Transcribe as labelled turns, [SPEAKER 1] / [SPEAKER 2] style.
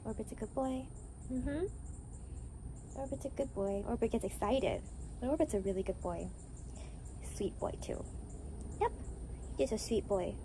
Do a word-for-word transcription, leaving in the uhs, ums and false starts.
[SPEAKER 1] Orbit's a good boy. Mm-hmm. Orbit's a good boy. Orbit gets excited. But Orbit's a really good boy. Sweet boy too. Yep. He's a sweet boy.